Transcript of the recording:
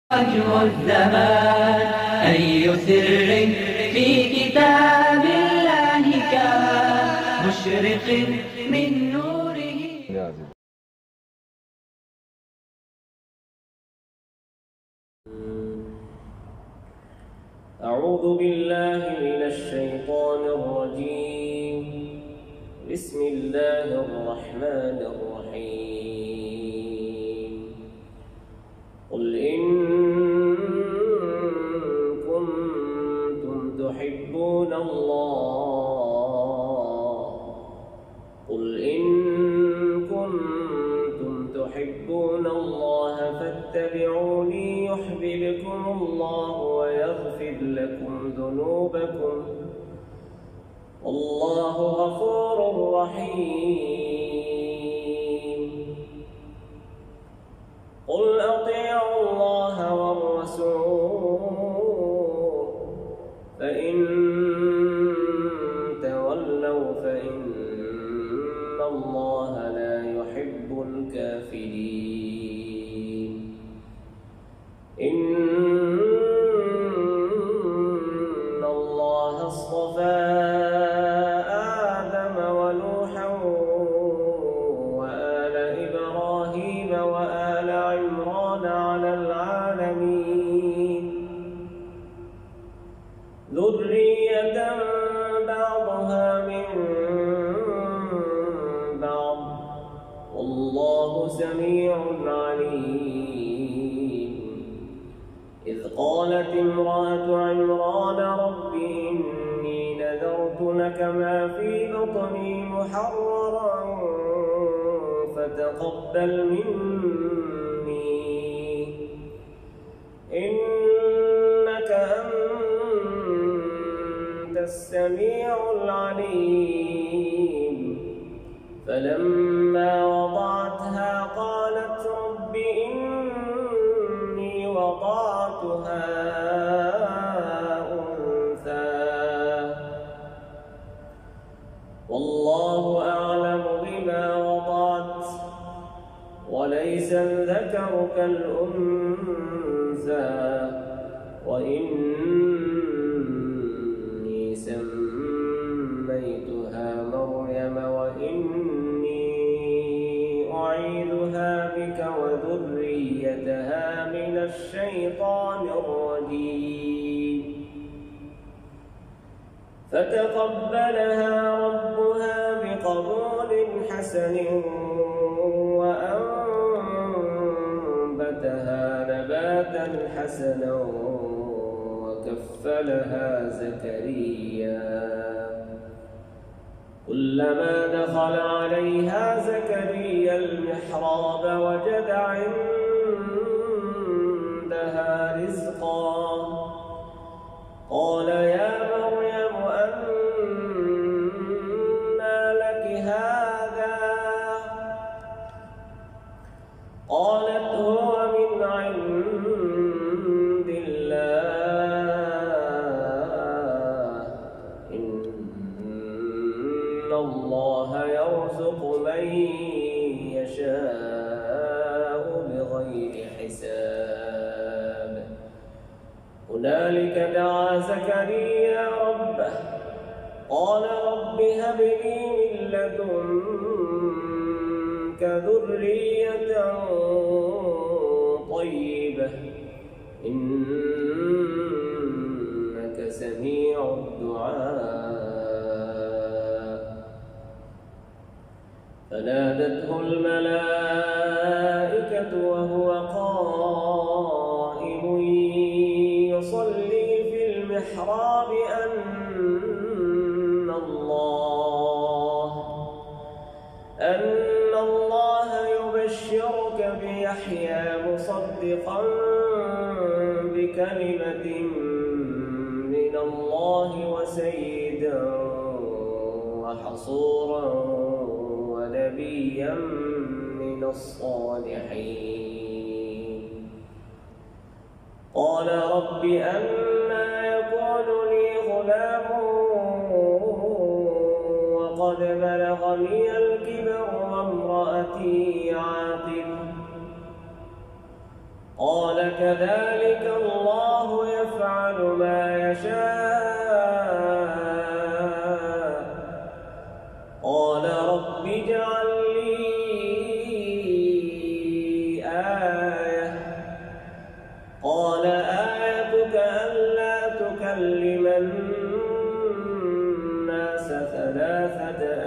وجه الزمان أي سر في كتاب الله كان مشرق من نوره. أعوذ بالله من الشيطان الرجيم. بسم الله الرحمن الرحيم. قل إن كنتم تحبون الله فاتبعوني يحببكم الله ويغفر لكم ذنوبكم والله غفور رحيم. قل أطيعوا الله والرسول فإن تولوا فإن الله لا يحب الكافرين. إن الله اصطفى آدم ونوحا وآل إبراهيم وآل عمران على العالمين ذرية بعضها من بعض والله سميع عليم. إذ قالت امرأة عمران رب إني نذرت لك ما في بطني محررا فتقبل مني إنك أنت السميع العليم. فلما وضعتها قالت رب إني وضعتها أنثى والله أعلم بما وضعت وليس الذكر كالأنثى وإني سميتها مريم وإني أعيذها بك وذريتها من الشيطان الرجيم. فتقبلها ربها بقبول حسن وأنبتها نباتا حسنا وكفلها زكريا. كلما دخل عليها زكريا المحراب وجد عندها رزقا قال يا مريم أنى لك هذا قالت هو من عند الله إن الله يرزق من يشاء بغير حساب. هنالك دعا زكريا ربه قال رب هب لي من لدنك ذرية طيبة إنك سميع الدعاء. فنادته الملائكة وهو قائم يصلي في المحراب أن الله يبشرك بيحيى مصدقا بكلمة من الله وسيدا وحصورا ونبيا من الصالحين. قال رب أنى يكون لي غلام وقد بلغني الكبر وامرأتي عاقر قال كذلك الله يفعل ما يشاء قال رب اجعل لي آية قال آيتك ألا تكلم الناس 3